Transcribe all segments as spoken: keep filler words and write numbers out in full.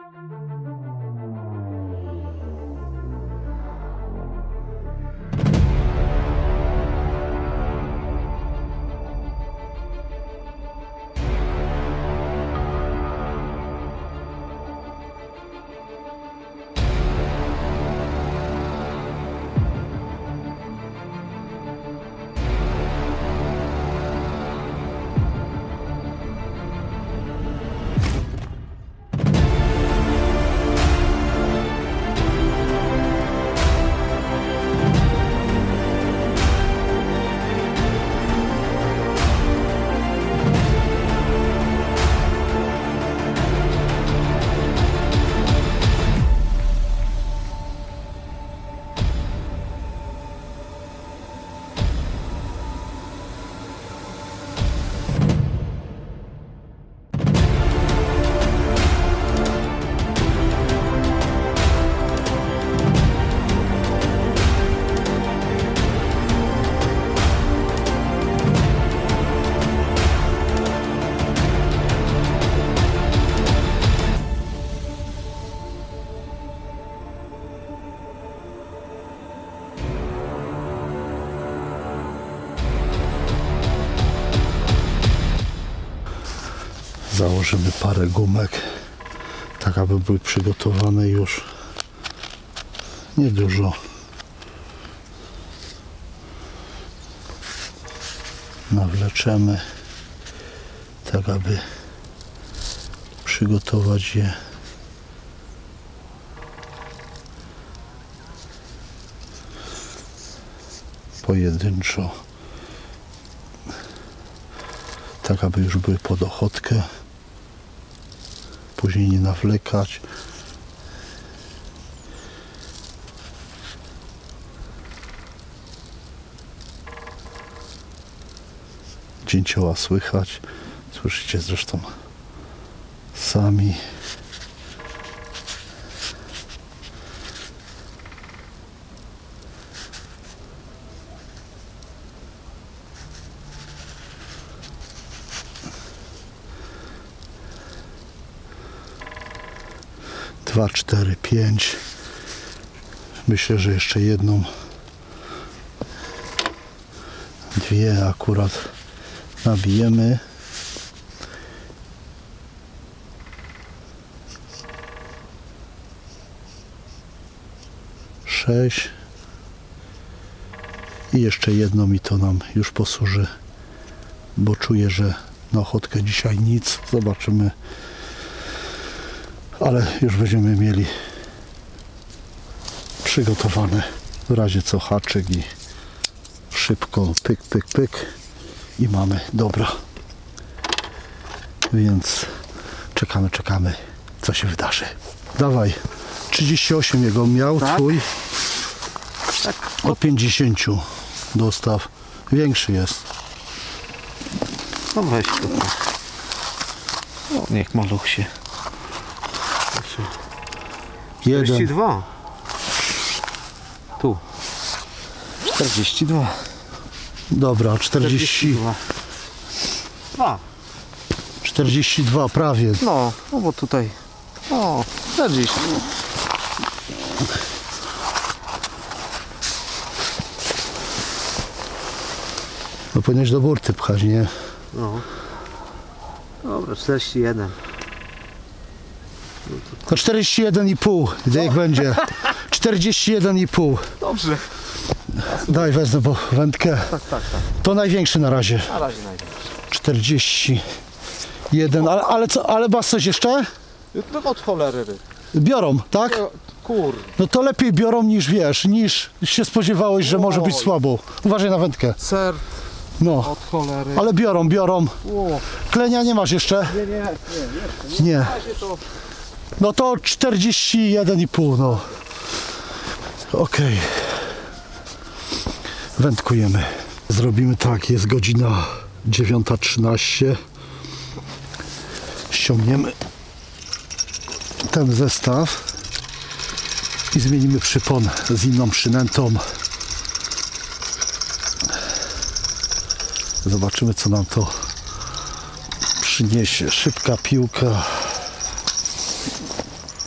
Założymy parę gumek, tak aby były przygotowane już niedużo. Nawleczemy, tak aby przygotować je pojedynczo, tak aby już były pod ochotkę. Później nie nawlekać. Dzięcioła słychać. Słyszycie zresztą sami. Dwa, cztery, pięć. Myślę, że jeszcze jedną, dwie akurat nabijemy. Sześć. I jeszcze jedno mi to nam już posłuży, bo czuję, że na ochotkę dzisiaj nic. Zobaczymy. Ale już będziemy mieli przygotowane w razie co haczyk i szybko pyk, pyk, pyk i mamy. Dobra. Więc czekamy, czekamy, co się wydarzy. Dawaj. trzydzieści osiem jego miał, tak? Twój. Tak. Od pięćdziesięciu dostaw. Większy jest. No weź to. O, niech maluch się. czterdzieści dwa. Tu. czterdzieści dwa. Dobra, czterdzieści dwa. czterdzieści dwa prawie. No, no bo tutaj. O, czterdzieści. No powinieneś do burty pchać, nie? No. Dobra, czterdzieści jeden. No czterdzieści jeden i pół, gdy jak będzie. czterdzieści jeden i pół. Dobrze. Daj, wezmę po wędkę. Tak, tak, tak. To największy na razie. Na razie największy. czterdzieści jeden, ale, ale co, ale masz coś jeszcze? No od cholery ryb. Biorą, tak? Kur. No to lepiej biorą niż wiesz, niż się spodziewałeś, że może być słabo. Uważaj na wędkę. Ser. No. Od cholery. Ale biorą, biorą. O. Klenia nie masz jeszcze? Nie, nie, nie. Nie. Nie. Na razie to... No to czterdzieści jeden i pół, no. Okej. Wędkujemy. Zrobimy tak, jest godzina dziewiąta trzynaście. Ściągniemy ten zestaw i zmienimy przypon z inną przynętą. Zobaczymy, co nam to przyniesie. Szybka piłka.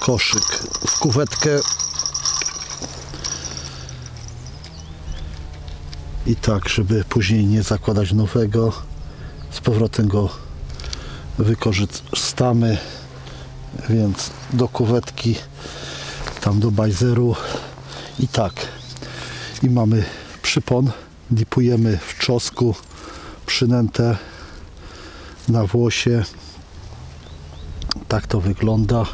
koszyk w kuwetkę i tak, żeby później nie zakładać nowego, z powrotem go wykorzystamy, więc do kuwetki, tam do bajzeru i tak. I mamy przypon, dipujemy w czosnku, przynętę na włosie. Tak to wygląda.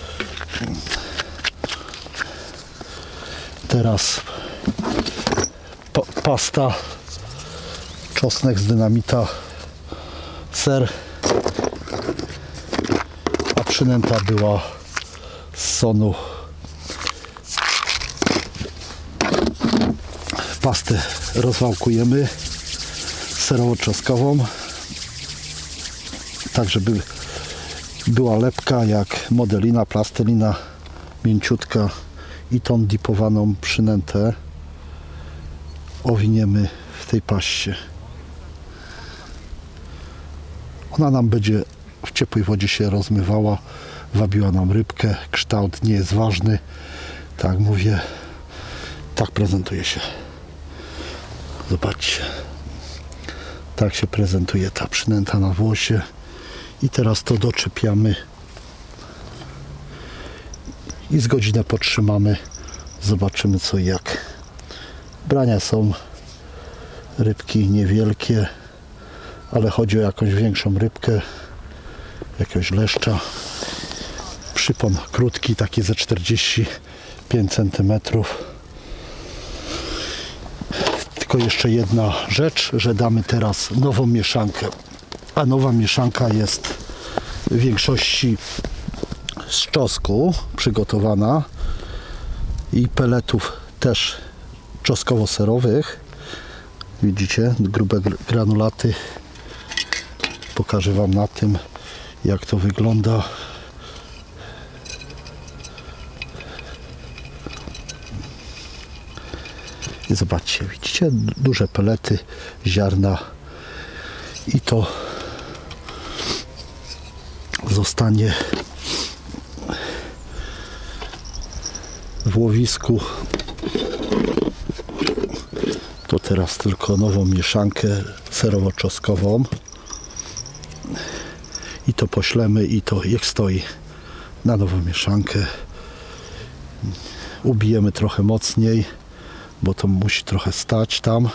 Teraz pa pasta, czosnek z dynamita, ser, a przynęta była z sonu. Pastę rozwałkujemy serowo-czosnkową, tak żeby była lepka jak modelina, plastelina, mięciutka, i tą dipowaną przynętę owiniemy w tej paście. Ona nam będzie w ciepłej wodzie się rozmywała, wabiła nam rybkę. Kształt nie jest ważny, tak jak mówię, tak prezentuje się. Zobaczcie, tak się prezentuje ta przynęta na włosie. I teraz to doczepiamy i z godzinę potrzymamy, zobaczymy co i jak. Brania są rybki niewielkie, ale chodzi o jakąś większą rybkę, jakiegoś leszcza. Przypon krótki, taki ze czterdzieści pięć centymetrów. Tylko jeszcze jedna rzecz, że damy teraz nową mieszankę, a nowa mieszanka jest w większości z czosnku przygotowana i peletów też czosnkowo-serowych. Widzicie, grube granulaty. Pokażę Wam na tym, jak to wygląda. I zobaczcie, widzicie, duże pelety, ziarna, i to zostanie w łowisku. To teraz tylko nową mieszankę serowo-czosnkową i to poślemy, i to jak stoi na nową mieszankę. Ubijemy trochę mocniej, bo to musi trochę stać tam.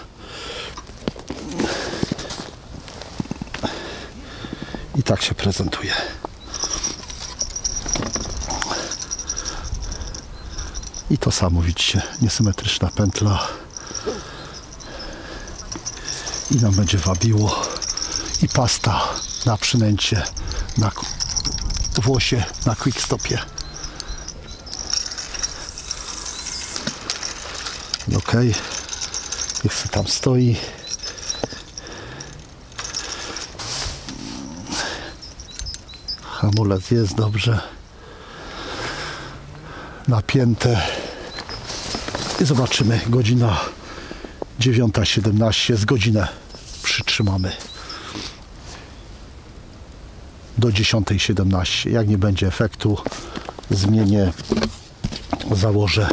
I tak się prezentuje. I to samo widzicie, niesymetryczna pętla. I nam będzie wabiło. I pasta na przynęcie, na włosie, na quickstopie. Ok, niech się tam stoi. Hamulec jest dobrze napięte. I zobaczymy, godzina dziewiąta siedemnaście, z godzinę przytrzymamy do dziesiątej siedemnaście. Jak nie będzie efektu, zmienię, założę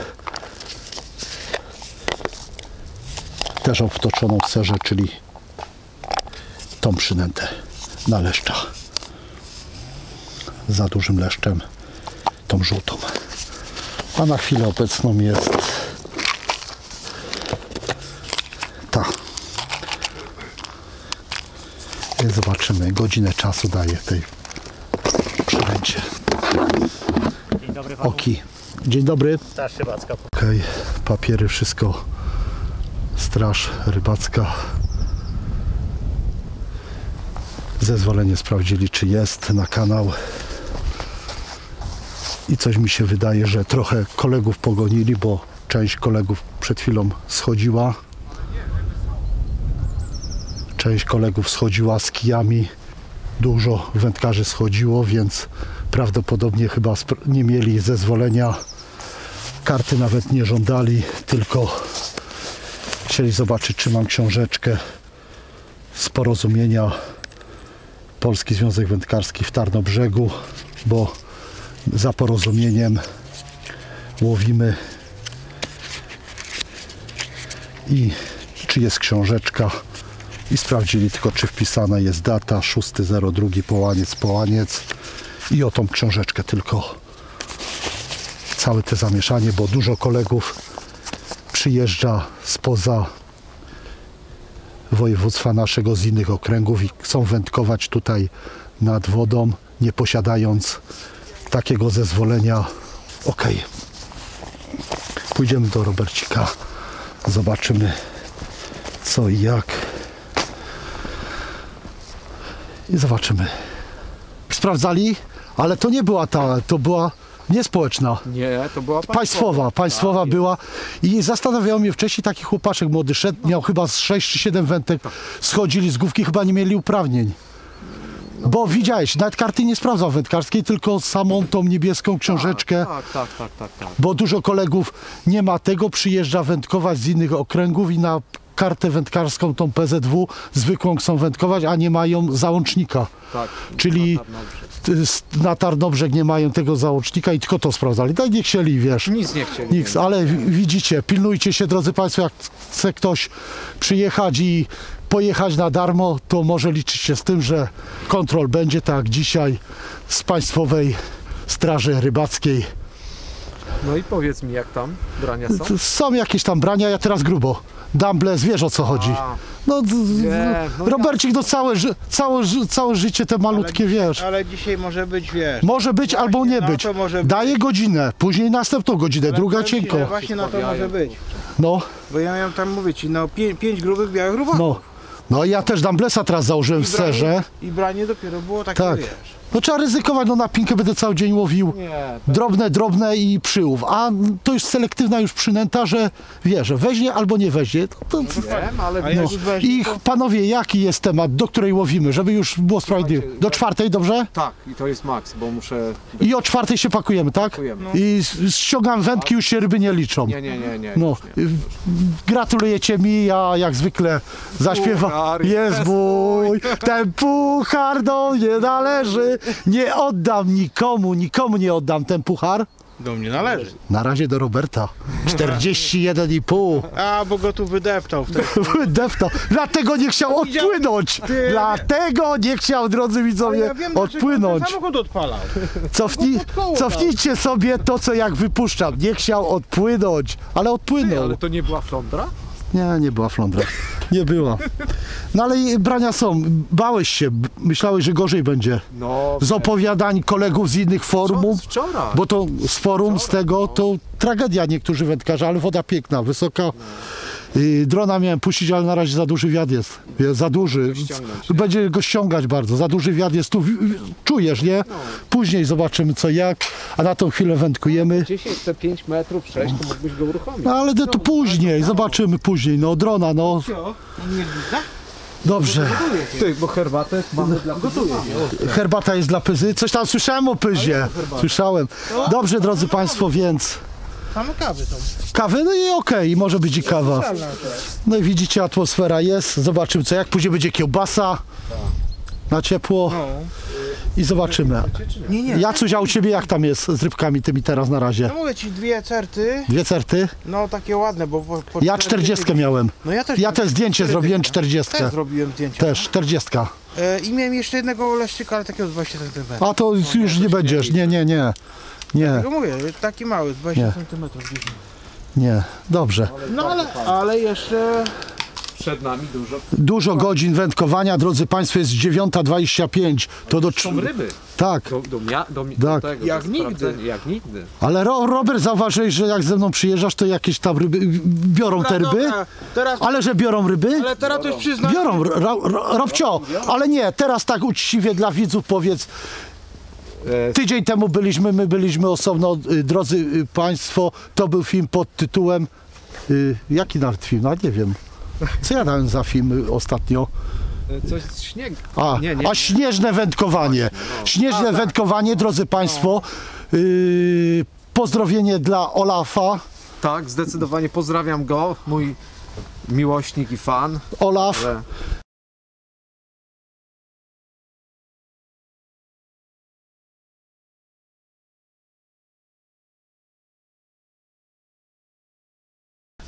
też obtoczoną w serze, czyli tą przynętę na leszcza. Za dużym leszczem, tą żółtą. A na chwilę obecną jest ta. I zobaczymy, godzinę czasu daje tej przynęcie. Dzień dobry panu. Oki. Dzień dobry. Straż rybacka. Okej, papiery, wszystko. Straż rybacka. Zezwolenie sprawdzili, czy jest na kanał. I coś mi się wydaje, że trochę kolegów pogonili, bo część kolegów przed chwilą schodziła. Część kolegów schodziła z kijami. Dużo wędkarzy schodziło, więc prawdopodobnie chyba nie mieli zezwolenia. Karty nawet nie żądali, tylko chcieli zobaczyć, czy mam książeczkę z porozumienia Polski Związek Wędkarski w Tarnobrzegu, bo za porozumieniem łowimy i czy jest książeczka i sprawdzili tylko, czy wpisana jest data szósty zero dwa połaniec, połaniec i o tą książeczkę tylko całe te zamieszanie, bo dużo kolegów przyjeżdża spoza województwa naszego, z innych okręgów i chcą wędkować tutaj nad wodą, nie posiadając takiego zezwolenia. Ok, pójdziemy do Robercika, zobaczymy co i jak i zobaczymy. Sprawdzali, ale to nie była ta, to była niespołeczna. Nie, to była państwowa. Państwowa, państwowa Tak, była i zastanawiało mnie wcześniej, taki chłopaczek młody szedł, miał chyba z sześć czy siedem wędek, schodzili z główki, chyba nie mieli uprawnień. Bo widziałeś, nawet karty nie sprawdzał wędkarskiej, tylko samą tą niebieską książeczkę, Tak, tak, tak, tak, tak. bo dużo kolegów nie ma tego, przyjeżdża wędkować z innych okręgów i na kartę wędkarską, tą P Z W zwykłą chcą wędkować, a nie mają załącznika. tak. Czyli Na Tarnobrzeg. na Tarnobrzeg nie mają tego załącznika i tylko to sprawdzali. Tak nie chcieli, wiesz. Nic nie chcieli. Nikt, ale widzicie, pilnujcie się, drodzy Państwo, jak chce ktoś przyjechać i pojechać na darmo, to może liczyć się z tym, że kontrol będzie, tak jak dzisiaj z Państwowej Straży Rybackiej. No i powiedz mi, jak tam brania są? Są jakieś tam brania, ja teraz grubo. Dumbles, wiesz o co chodzi. A, No, d- d- Wiem, no Robercik, no całe, ży- całe, ży- całe życie te malutkie, wiesz. Ale dzisiaj może być, wiesz. Może być Właśnie albo nie na być. to może być. Daję godzinę, później następną godzinę, Ale druga powiem ci, cienko. że Właśnie na to może być. No, Bo ja miałem tam mówić, no pię, pięć grubych białych rubaków. no. No ja też Dumblesa teraz założyłem w I branie- serze. I branie dopiero było takie, Tak. wiesz. No trzeba ryzykować, no na pinkę będę cały dzień łowił. nie, Drobne, drobne i przyłów. A to jest selektywna już przynęta, że wie, że weźmie albo nie weźmie. To, to, wiem, ale A jak no. już weźmie, I to... panowie, jaki jest temat, do której łowimy, żeby już było sprawiedliwe? Słuchajcie, Do czwartej, dobrze? tak, i to jest maks, bo muszę... I o czwartej się pakujemy, tak? Pakujemy. No. I s- ściągam wędki, już się ryby nie liczą. Nie, nie, nie, nie. No, już nie. y, gratulujecie mi, ja jak zwykle zaśpiewam. Puchar Jest jest mój, ten puchar do mnie należy. Nie oddam nikomu, nikomu nie oddam ten puchar. Do mnie należy. Na razie do Roberta. czterdzieści jeden i pół. A, bo go tu wydeptał. wtedy. Deptał. Dlatego nie chciał odpłynąć. Ty- Dlatego nie chciał, drodzy Ale widzowie, ja wiem, dlaczego odpłynąć. ten samochód odpalał. Cofnij, pod koło cofnijcie sobie to, co jak wypuszczam. Nie chciał odpłynąć, ale Ty, odpłynął. ale to nie była flądra? Nie, nie była flądra. Nie była. No ale i brania są. Bałeś się, b- myślałeś, że gorzej będzie. No, Z opowiadań kolegów z innych forumów, wczoraj. bo to z forum, z tego, to tragedia niektórzy wędkarze, ale woda piękna, wysoka. Y, drona miałem puścić, ale na razie za duży wiatr jest. Jest za duży. ściągnąć, nie? Będzie go ściągać bardzo. Za duży wiatr jest tu. w- w- Czujesz, nie? Później zobaczymy co jak, a na tą chwilę wędkujemy. dziesięć chce pięć metrów przejść, to mógłbyś go uruchomić. No ale to, to później, zobaczymy później. No drona, no. Co? On nie gwizda? Dobrze. Ty, bo herbatę mamy dla gotuję. Herbata jest dla pyzy. Coś tam słyszałem o pyzie. Słyszałem. Dobrze, drodzy Państwo, więc Same kawy są. kawy, no i okej, może być i kawa. Specjalna. No i widzicie, atmosfera jest. Zobaczymy co, jak później będzie kiełbasa na ciepło No. i zobaczymy. Nie, nie. Jacuś, a u Ciebie jak tam jest z rybkami tymi teraz na razie? No mówię ci, dwie certy, Dwie certy? no takie ładne, bo... Po, po Ja czterdziestkę miałem. No ja też. Ja też zdjęcie zrobiłem czterdziestkę. Też zrobiłem zdjęcie. Też, czterdziestka. E, I miałem jeszcze jednego leszczyka, ale takiego z dwudziestu centymetrów. A to już nie będziesz. Nie, nie, nie. Nie, Tylko mówię, taki mały, z Nie. dwudziestu centymetrów. nie. Dobrze. No ale, ale jeszcze... Przed nami dużo. Dużo godzin wędkowania, drodzy Państwo, jest dziewiąta dwadzieścia pięć. To do Są ryby. Tak, Do, do, mia, do, mi- Tak. do tego, Jak do nigdy. sprawdzenia. Jak nigdy. ale Ro, Robert, zauważyłeś, że jak ze mną przyjeżdżasz, to jakieś tam ryby, biorą te ryby? Dobra, teraz, Ale że biorą ryby? ale teraz to już przyznam. Biorą, ro, ro, Robcio, ale nie, teraz tak uczciwie dla widzów powiedz. E, Tydzień temu byliśmy, my byliśmy osobno, y, drodzy y, Państwo, to był film pod tytułem, y, jaki nawet film, no nie wiem. Co ja dałem za film y, ostatnio? coś z śniegu. A, Nie, nie. a śnieżne wędkowanie. Śnieżne wędkowanie, drodzy Państwo. Yy, pozdrowienie dla Olafa. Tak, zdecydowanie pozdrawiam go, mój miłośnik i fan. Olaf, Że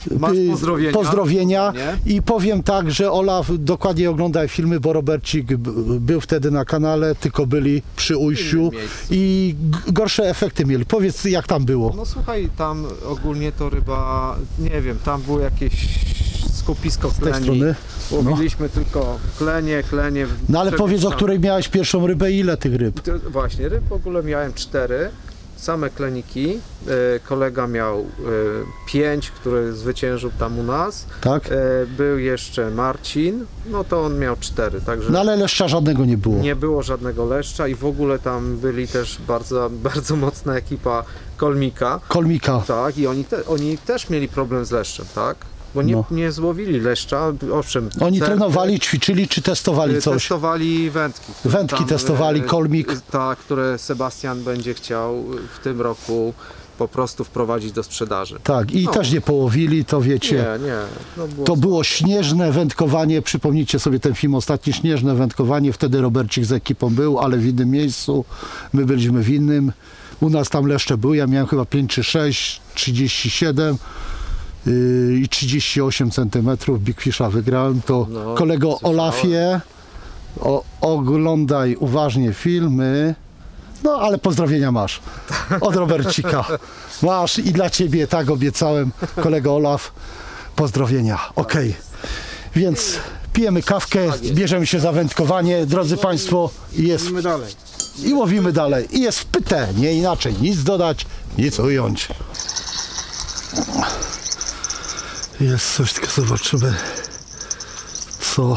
Masz y, pozdrowienia. pozdrowienia. Nie? I powiem tak, że Olaf dokładnie oglądał filmy, bo Robercik b- był wtedy na kanale, tylko byli przy ujściu miejscu. i g- gorsze efekty mieli. Powiedz, jak tam było. No słuchaj, tam ogólnie to ryba, nie wiem, tam było jakieś skupisko Z tej kleni. strony. Łowiliśmy tylko klenie, klenie. No ale powiedz, o przemieszczane. której miałeś pierwszą rybę i ile tych ryb? To właśnie, ryb w ogóle miałem cztery, same kleniki. E, kolega miał e, pięć, który zwyciężył tam u nas. Tak? E, był jeszcze Marcin, no to on miał cztery, także No ale leszcza żadnego nie było. nie było żadnego leszcza i w ogóle tam byli też bardzo, bardzo mocna ekipa kolmika. Kolmika. Tak, i oni, te, oni też mieli problem z leszczem, tak? Bo nie, No. nie złowili leszcza, owszem. Oni certy, trenowali, ćwiczyli czy testowali y, coś? Testowali wędki. które Wędki testowali, y, kolmik. y, Tak, które Sebastian będzie chciał w tym roku po prostu wprowadzić do sprzedaży. Tak, i No. też nie połowili, to wiecie. Nie, nie. No było To było śnieżne wędkowanie, przypomnijcie sobie ten film ostatni, śnieżne wędkowanie, wtedy Robercik z ekipą był, ale w innym miejscu, my byliśmy w innym, u nas tam leszcze były, ja miałem chyba pięć czy sześć, trzydzieści siedem yy, i trzydzieści osiem centymetrów, Big Fisha wygrałem, to No, kolego słyszałem. Olafie, o, oglądaj uważnie filmy, no ale pozdrowienia masz od Robercika, masz i dla ciebie, tak obiecałem, kolego Olaf, pozdrowienia, okej, więc pijemy kawkę, bierzemy się za wędkowanie, drodzy Państwo, i jest, Idziemy dalej. i łowimy dalej, i jest wpyte, nie inaczej, nic dodać, nic ująć. Jest coś, tylko zobaczymy, co...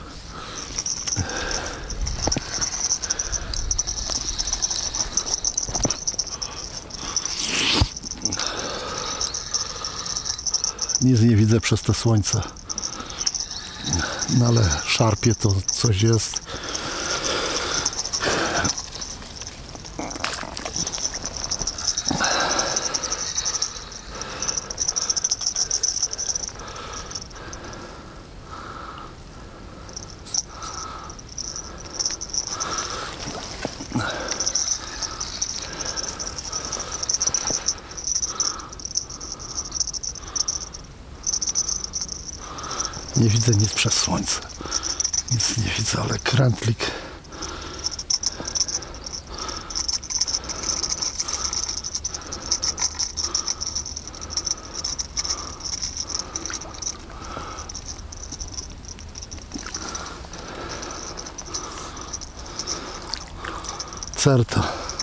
Nic nie widzę przez to słońce. No ale szarpie to coś jest. Nie widzę nic przez słońce. Nic nie widzę, ale krętlik. Certa.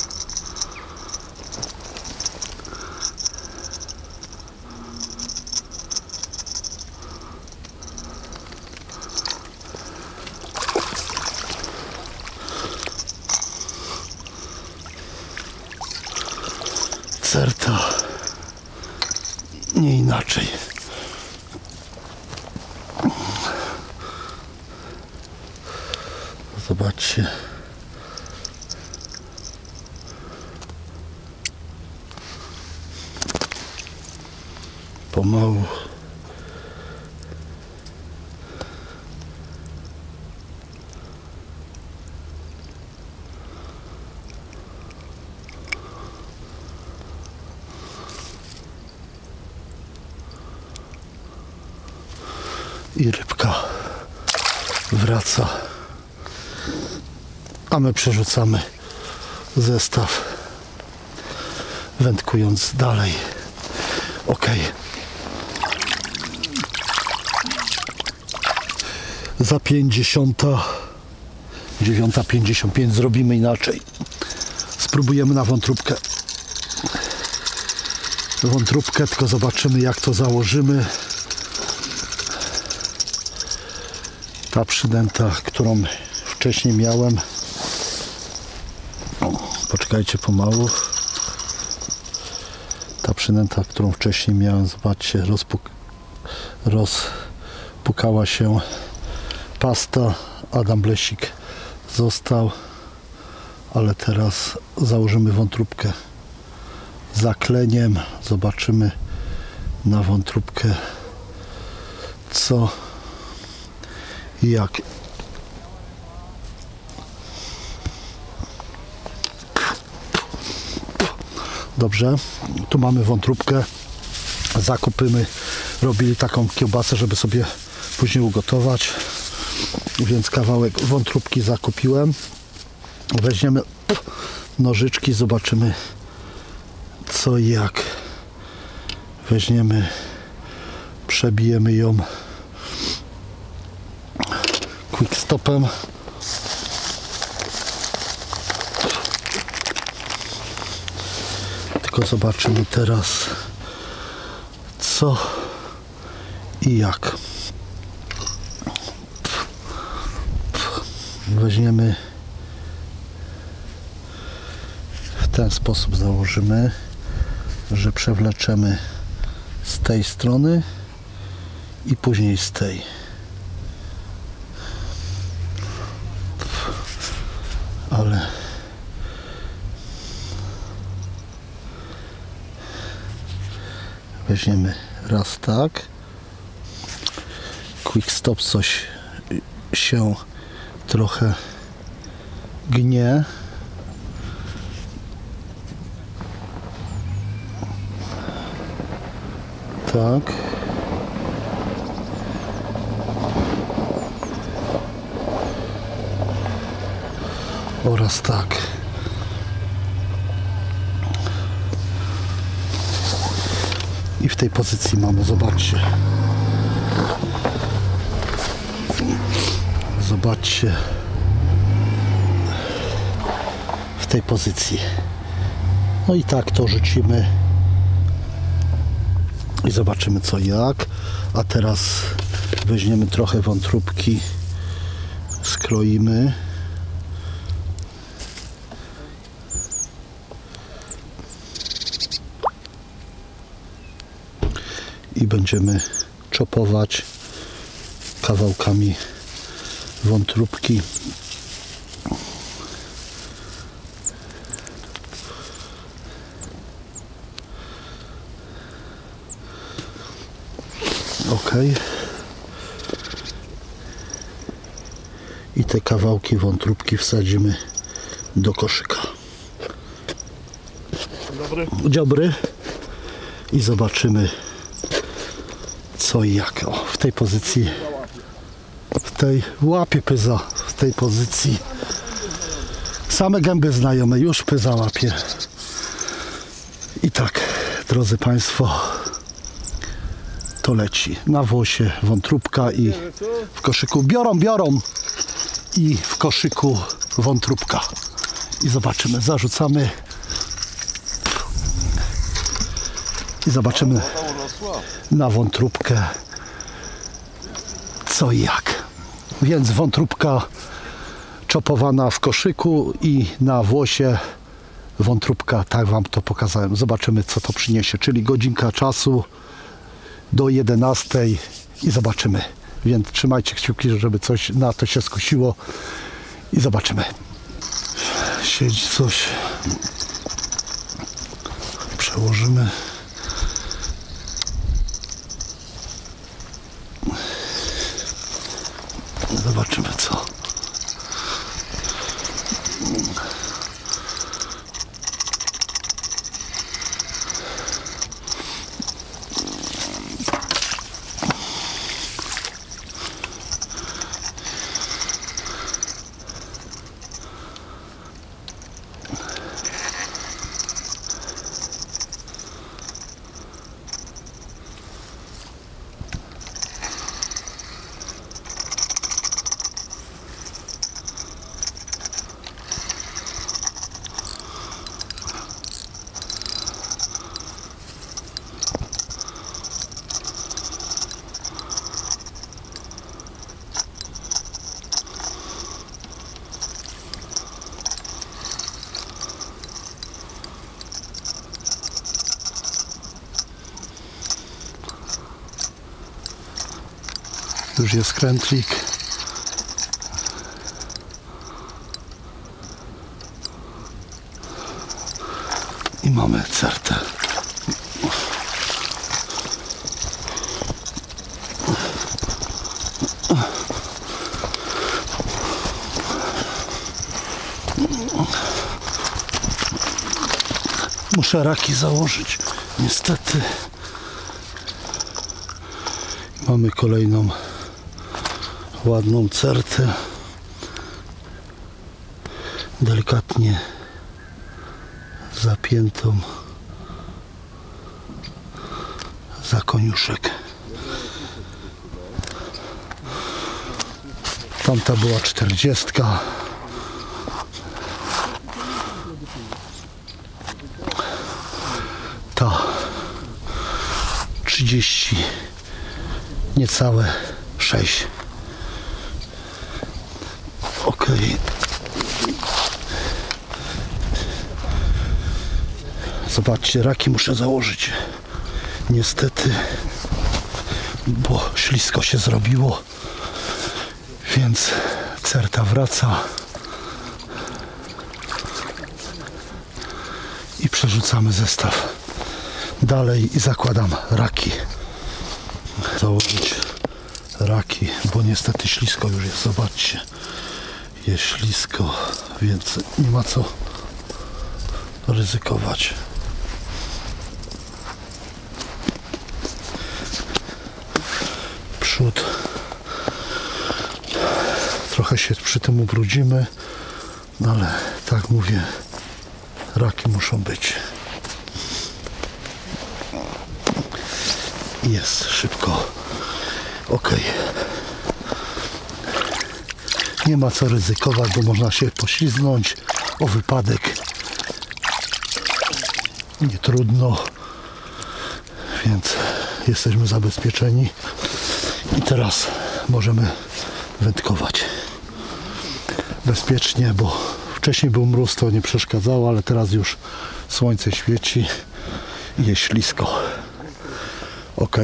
Certa. Nie inaczej. Zobaczcie. Pomału. I rybka wraca, a my przerzucamy zestaw, wędkując dalej. Ok. Za pięćdziesiąta dziewiąta pięćdziesiąt pięć zrobimy inaczej. Spróbujemy na wątróbkę. Wątróbkę, tylko zobaczymy, jak to założymy. Ta przynęta, którą wcześniej miałem. O, poczekajcie pomału. Ta przynęta, którą wcześniej miałem, zobaczcie, rozpuk rozpukała się pasta. Adam Blesik został, ale teraz założymy wątróbkę zakleniem. Zobaczymy na wątróbkę, co i jak. Dobrze, tu mamy wątróbkę, zakupimy robili taką kiełbasę, żeby sobie później ugotować. Więc kawałek wątróbki zakupiłem. Weźmiemy nożyczki, zobaczymy co i jak. Weźmiemy, przebijemy ją quick stopem. Tylko zobaczymy teraz co i jak. Weźmiemy w ten sposób, założymy, że przewleczemy z tej strony i później z tej. Ale weźmiemy raz tak. Quick stop coś się trochę gnie. Tak. Oraz tak. I w tej pozycji mamy, zobaczcie. Zobaczcie. W tej pozycji. No i tak to rzucimy. I zobaczymy co jak. A teraz weźmiemy trochę wątróbki, skroimy. I będziemy czopować kawałkami wątróbki. Ok. I te kawałki wątróbki wsadzimy do koszyka. Dobry. Dobry. I zobaczymy co i jak. O, w tej pozycji, w tej łapie pyza, w tej pozycji. Same gęby znajome, już pyza łapie. I tak, drodzy Państwo, to leci na włosie wątróbka i w koszyku biorą, biorą i w koszyku wątróbka. I zobaczymy, zarzucamy i zobaczymy na wątróbkę co i jak. Więc wątróbka czopowana w koszyku i na włosie wątróbka, tak Wam to pokazałem. Zobaczymy co to przyniesie, czyli godzinka czasu do jedenastej i zobaczymy. Więc trzymajcie kciuki, żeby coś na to się skusiło i zobaczymy. Siedzi coś. Przełożymy. Zobaczymy co. Już jest krętlik. I mamy certę. Muszę raki założyć, niestety. Mamy kolejną ładną certę. Delikatnie zapiętą za koniuszek. Tamta była czterdziestka. Ta trzydzieści, niecałe sześć. Ok. Zobaczcie, raki muszę założyć. Niestety, bo ślisko się zrobiło, więc certa wraca i przerzucamy zestaw dalej i zakładam raki. Założyć raki, bo niestety ślisko już jest. Zobaczcie, jest ślisko, więc nie ma co ryzykować. Przód. Trochę się przy tym ubrudzimy, no ale tak mówię, raki muszą być. Jest szybko. Ok. Nie ma co ryzykować, bo można się poślizgnąć o wypadek. Nie trudno, więc jesteśmy zabezpieczeni i teraz możemy wędkować bezpiecznie, bo wcześniej był mróz, to nie przeszkadzało, ale teraz już słońce świeci i jest ślisko. Ok.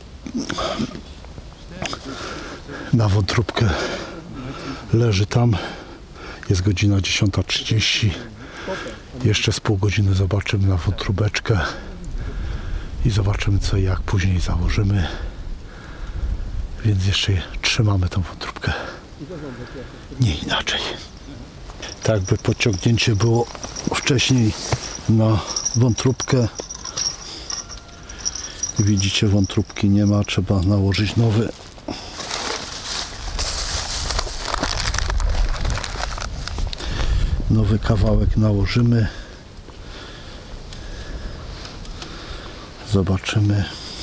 Na wątróbkę leży tam. Jest godzina dziesiąta trzydzieści. Jeszcze z pół godziny zobaczymy na wątróbeczkę i zobaczymy co i jak później założymy. Więc jeszcze trzymamy tą wątróbkę. Nie inaczej. Tak by podciągnięcie było wcześniej na wątróbkę. Widzicie, wątróbki nie ma, trzeba nałożyć nowy. Nowy kawałek nałożymy. Zobaczymy.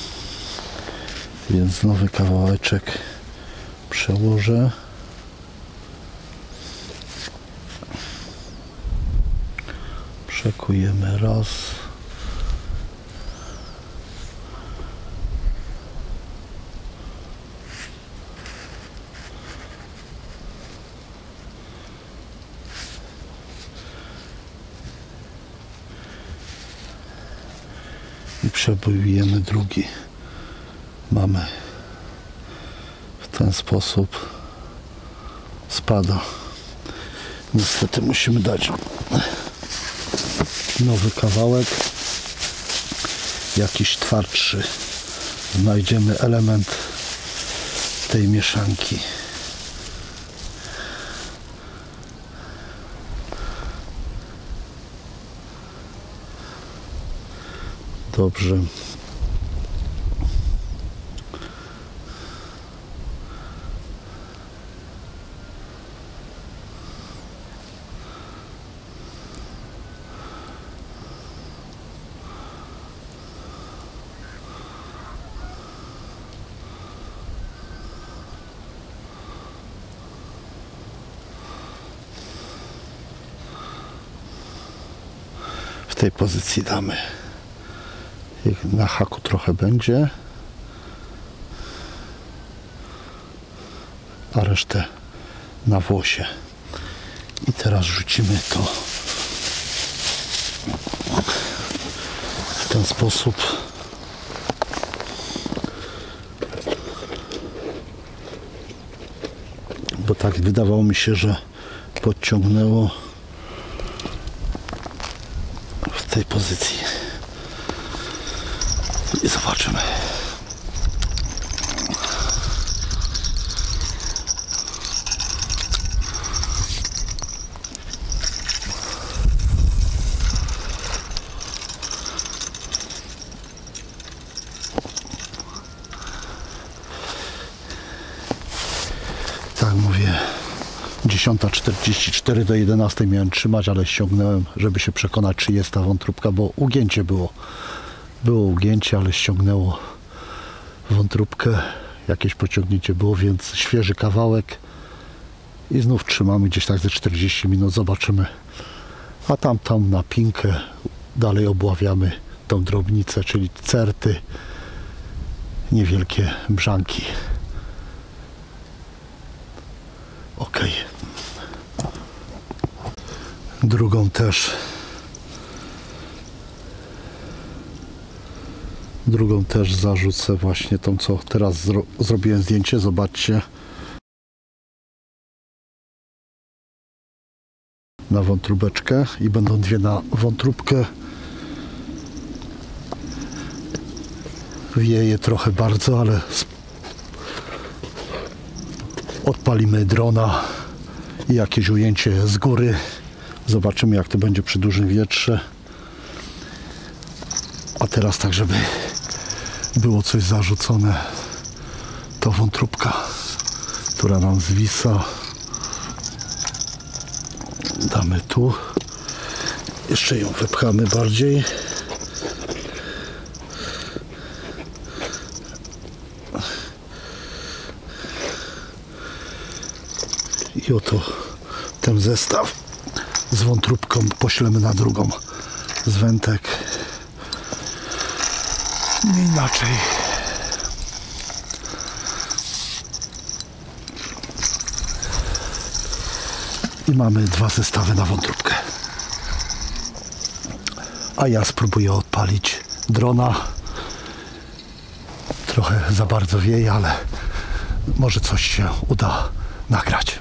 Więc nowy kawałeczek przełożę. Przekujemy raz. I przebujemy drugi. Mamy w ten sposób, spada. Niestety musimy dać nowy kawałek, jakiś twardszy. Znajdziemy element tej mieszanki. Dobrze. W tej pozycji damy. Na haku trochę będzie, a resztę na włosie. I teraz rzucimy to w ten sposób. Bo tak wydawało mi się, że podciągnęło w tej pozycji. I zobaczymy. dziesiąta czterdzieści cztery do jedenastej miałem trzymać, ale ściągnąłem, żeby się przekonać, czy jest ta wątróbka, bo ugięcie było. Było ugięcie, ale ściągnęło wątróbkę. Jakieś pociągnięcie było, więc świeży kawałek. I znów trzymamy gdzieś tak ze czterdzieści minut, zobaczymy. A tam, tam na pinkę dalej obławiamy tą drobnicę, czyli certy, niewielkie brzanki. Ok. Drugą też. Drugą też zarzucę właśnie tą, co teraz zro zrobiłem zdjęcie. Zobaczcie. Na wątróbeczkę i będą dwie na wątróbkę. Wieje trochę bardzo, ale odpalimy drona i jakieś ujęcie z góry. Zobaczymy, jak to będzie przy dużym wietrze. A teraz tak, żeby było coś zarzucone, to wątróbka, która nam zwisa. Damy tu. Jeszcze ją wepchamy bardziej. I oto ten zestaw z wątróbką poślemy na drugą z wętek. Nie inaczej. I mamy dwa zestawy na wątróbkę. A ja spróbuję odpalić drona. Trochę za bardzo wieje, ale może coś się uda nagrać.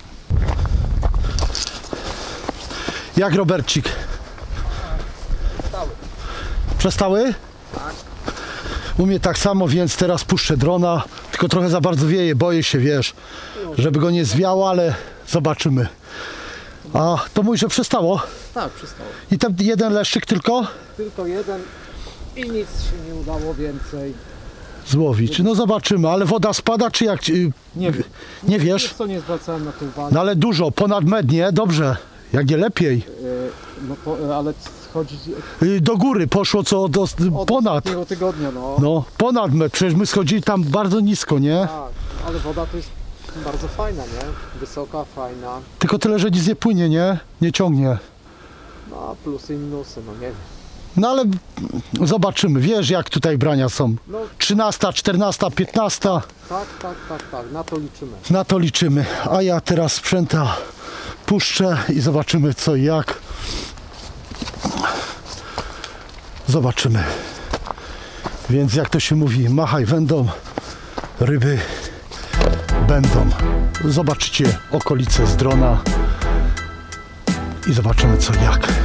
Jak, Robercik? Przestały. Przestały? Tak. U mnie tak samo, więc teraz puszczę drona. Tylko trochę za bardzo wieje, boję się, wiesz, żeby go nie zwiało, ale zobaczymy. A to mój, że przestało? Tak, przestało. I ten jeden leszczyk tylko Tylko jeden i nic się nie udało więcej. złowić. No zobaczymy, ale woda spada, czy jak? Nie wiem. Nie wiesz? Wiesz co, nie zwracałem na to uwagi. No ale dużo, ponad metr, nie? Dobrze. Jak nie lepiej. Yy, no po, ale chodzi Y, Do góry poszło co do, od ponad. ostatniego tygodnia, no. No, ponad metr. Przecież my schodzili tam bardzo nisko, nie? Tak, ale woda to jest bardzo fajna, nie? Wysoka, fajna. Tylko tyle, że nic nie płynie, nie? Nie ciągnie. No, plusy i minusy, no nie wiem. No ale zobaczymy. Wiesz, jak tutaj brania są. No trzynasta, czternasta, piętnasta. tak, tak, tak, tak, na to liczymy. Na to liczymy. A ja teraz sprzęta puszczę i zobaczymy co i jak. Zobaczymy. Więc jak to się mówi, machaj wędą, ryby będą. Zobaczycie okolice z drona i zobaczymy co i jak.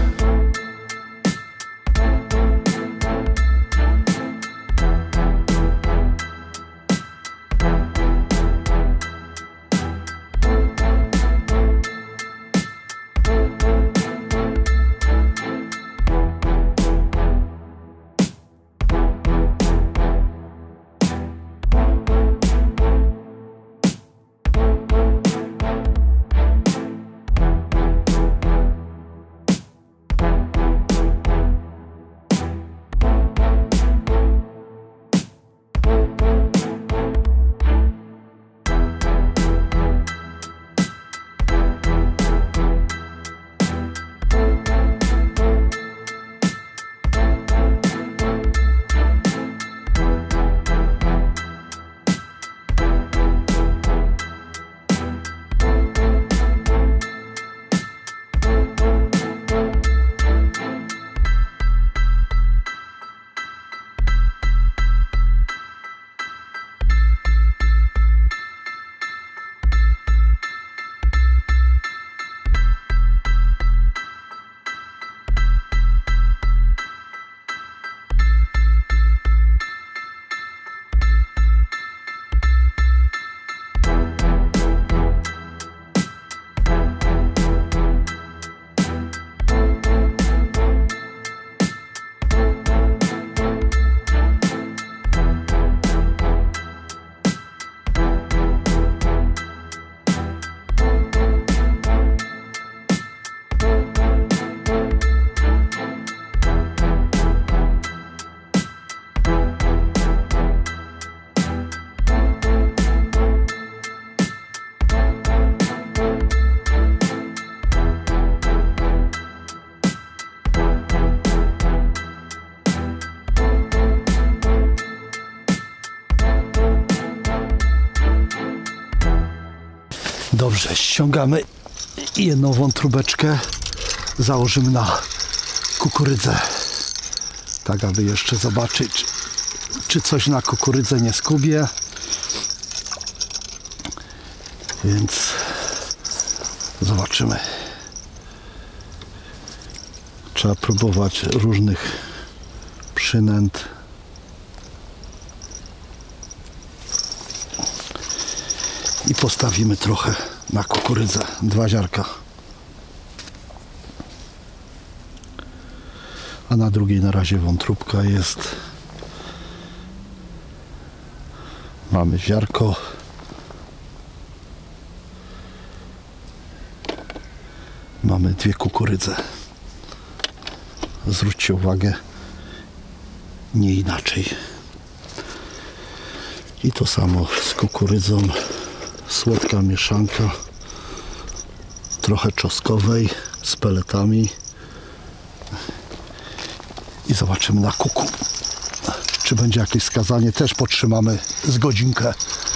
Dobrze, ściągamy jedną wątróbeczkę, założymy na kukurydzę, tak aby jeszcze zobaczyć, czy coś na kukurydzę nie skubie. Więc zobaczymy. Trzeba próbować różnych przynęt. I postawimy trochę na kukurydzę, dwa ziarka. A na drugiej na razie wątróbka jest. Mamy ziarko. Mamy dwie kukurydze. Zwróćcie uwagę, nie inaczej. I to samo z kukurydzą. Słodka mieszanka, trochę czosnkowej z peletami i zobaczymy na kuku, czy będzie jakieś skazanie. Też potrzymamy z godzinkę.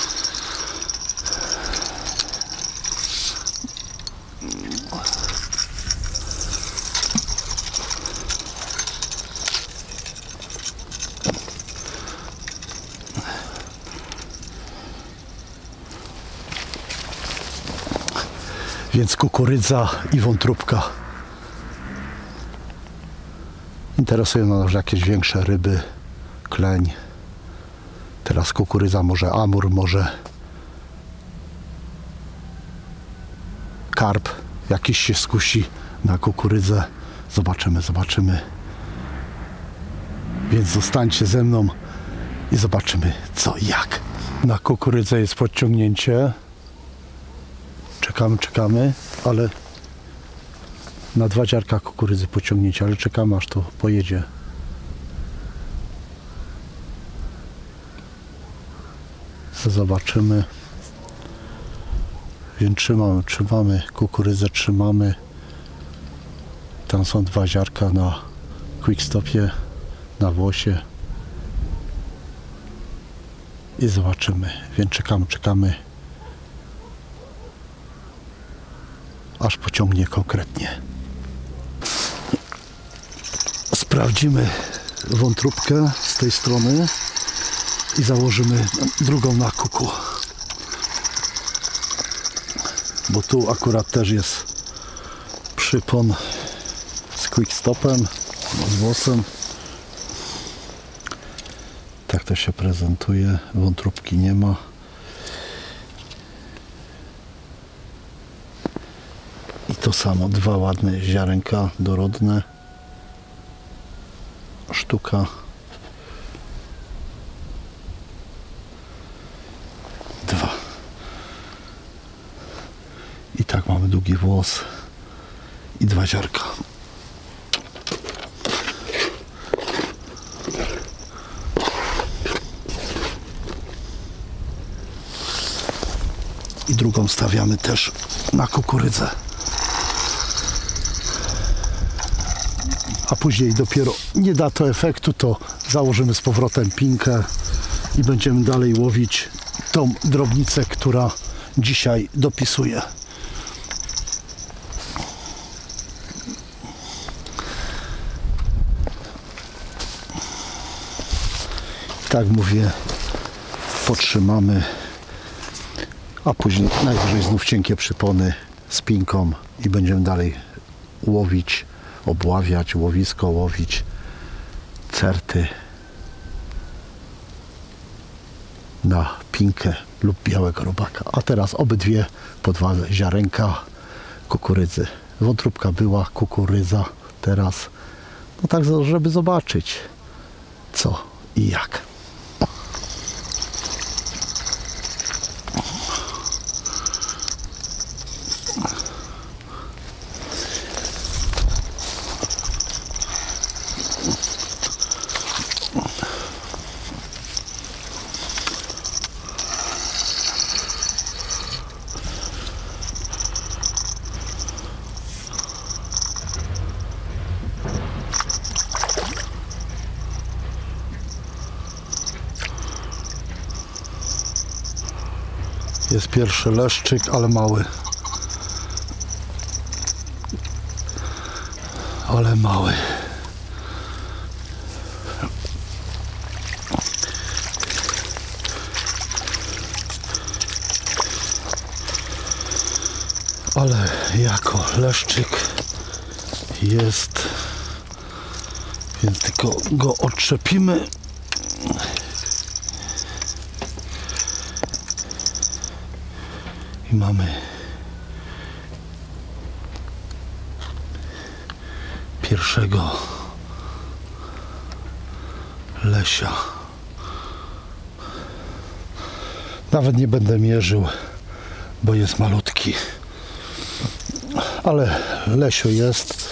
Więc kukurydza i wątróbka. Interesują nas jakieś większe ryby, kleń. Teraz kukurydza, może amur, może karp. Jakiś się skusi na kukurydzę. Zobaczymy, zobaczymy. Więc zostańcie ze mną i zobaczymy co i jak. Na kukurydzę jest podciągnięcie. Czekamy, czekamy, ale na dwa ziarka kukurydzy pociągnięcie, ale czekamy aż to pojedzie. Zobaczymy. Więc trzymamy, trzymamy kukurydzę, trzymamy. Tam są dwa ziarka na quickstopie, na włosie. I zobaczymy. Więc czekamy, czekamy. Aż pociągnie konkretnie. Sprawdzimy wątróbkę z tej strony i założymy drugą na kuku. Bo tu akurat też jest przypon z quickstopem, z włosem. Tak to się prezentuje. Wątróbki nie ma. I to samo, dwa ładne ziarenka dorodne. Sztuka. Dwa. I tak mamy długi włos i dwa ziarka. I drugą stawiamy też na kukurydzę. A później dopiero nie da to efektu, to założymy z powrotem pinkę i będziemy dalej łowić tą drobnicę, która dzisiaj dopisuje. Tak mówię, potrzymamy, a później najwyżej znów cienkie przypony z pinką i będziemy dalej łowić, obławiać, łowisko łowić, certy na pinkę lub białego robaka. A teraz obydwie po dwa ziarenka kukurydzy. Wątróbka była, kukurydza teraz. No tak, żeby zobaczyć co i jak. Jest pierwszy leszczyk, ale mały. Ale mały. Ale jako leszczyk jest, więc tylko go odczepimy. I mamy pierwszego lesia. Nawet nie będę mierzył, bo jest malutki. Ale lesio jest.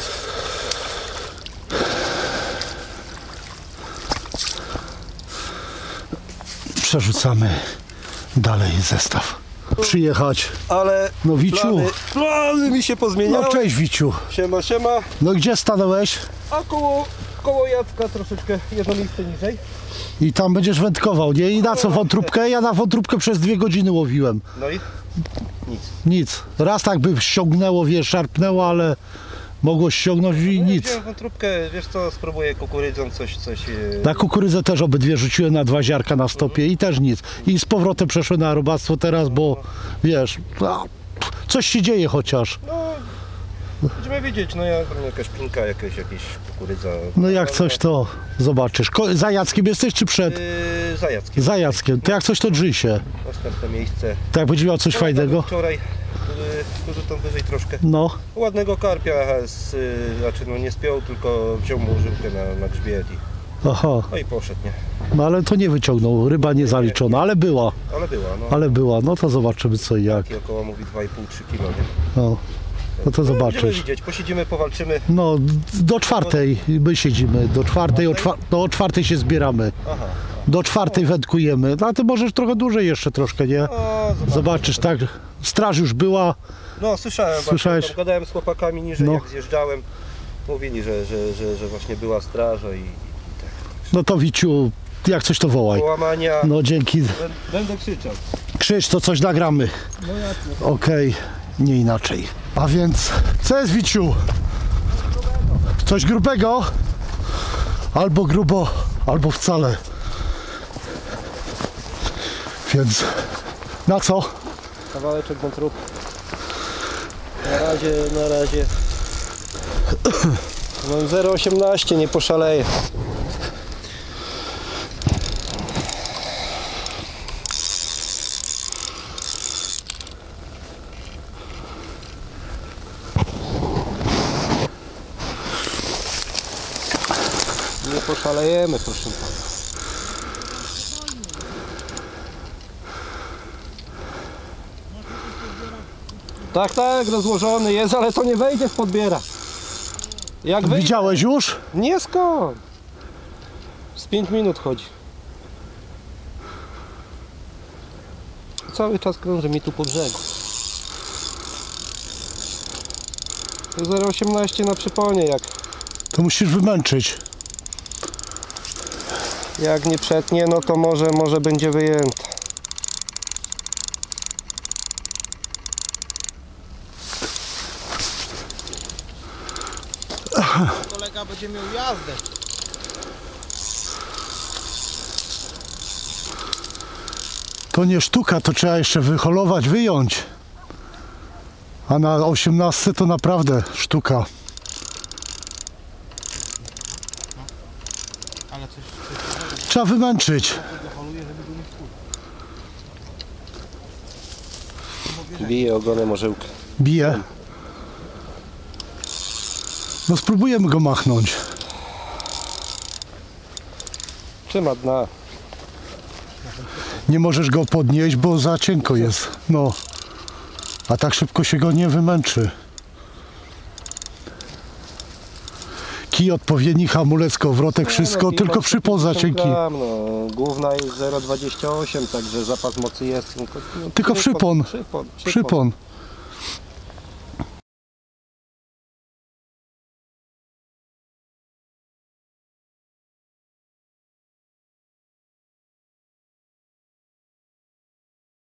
Przerzucamy dalej zestaw. Przyjechać. Ale No Wiciu. plany, plany mi się pozmieniały. No cześć Wiciu. Siema, siema. No gdzie stanąłeś? A koło, koło Jacka troszeczkę jedno miejsce niżej. I tam będziesz wędkował, nie? I na co wątróbkę? Ja na wątróbkę przez dwie godziny łowiłem. No i nic. Nic. Raz tak by ściągnęło, wiesz, szarpnęło, ale mogło ściągnąć i No, nic. wziąłem wątróbkę, wiesz co, spróbuję kukurydzą coś, coś... e, Na kukurydzę też obydwie rzuciłem na dwa ziarka na stopie i też nic. I z powrotem przeszły na robactwo teraz, bo wiesz, a, coś się dzieje chociaż. No, będziemy widzieć, no ja tam jakaś pinka, jakaś, jakaś kukurydza. No jak coś to zobaczysz. Ko- za Jackiem jesteś czy przed? Yy, za Jackiem. Za Jackiem. To jak coś to drzyj się. Następne miejsce. Tak będzie miał coś No, fajnego? Wczoraj, yy, dużo tam wyżej troszkę. No. Ładnego karpia, z, yy, znaczy no nie spiął, tylko wziął mu żyłkę na, na grzbiet i, Aha. no i poszedł, nie? No ale to nie wyciągnął. Ryba nie zaliczona, ale była. Ale była, no. Ale była. No to zobaczymy co i jak. I około mówi dwa i pół do trzech kilo, nie? No. No to No, będziemy zobaczysz. widzieć, posiedzimy, powalczymy. No, do czwartej my siedzimy, do czwartej, o, czwa- no, o czwartej się zbieramy, Aha. do czwartej wędkujemy, no a ty możesz trochę dłużej jeszcze troszkę, nie? No, zobaczymy. Zobaczysz, tak, straż już była, No, słyszałem, Słyszałeś? właśnie, tam gadałem z chłopakami niżej, No. jak zjeżdżałem. Mówili, że, że, że, że właśnie była straża i, i tak. no to Wiciu, jak coś to wołaj. Połamania. No dzięki, Bę- Będę krzyczał. krzycz, to coś nagramy. No jasne. Okej, nie inaczej. A więc, co jest Wiciu? Coś grubego? Albo grubo, albo wcale. Więc, na co? Kawałeczek wątróg. Na razie, na razie. Mam zero przecinek osiemnaście, nie poszaleję. Nie poszalejemy, proszę pana. Tak, tak, rozłożony jest, ale to nie wejdzie w podbiera. Jak wejdzie? Widziałeś już? Nie skąd. Z pięć minut chodzi. Cały czas krąży mi tu po brzegu. zero przecinek osiemnaście na przyponie, jak, To musisz wymęczyć. jak nie przetnie, no to może, może będzie wyjęte. Kolega będzie miał jazdę. To nie sztuka, to trzeba jeszcze wyholować, wyjąć. A na osiemnastce to naprawdę sztuka. Ale coś, coś Trzeba wymęczyć. holuje, żeby go nie wkurzył. Bije ogonem orzełkę. Bije. No spróbujemy go machnąć. Trzyma dna. Nie możesz go podnieść, bo za cienko jest. No. A tak szybko się go nie wymęczy. Kij odpowiedni, hamulec, kołowrotek, wszystko, No, tylko przypon za cienki. gram, no. Główna jest zero przecinek dwadzieścia osiem, także zapas mocy jest. Tylko, no, Tylko przypon. Przypon. Przypon.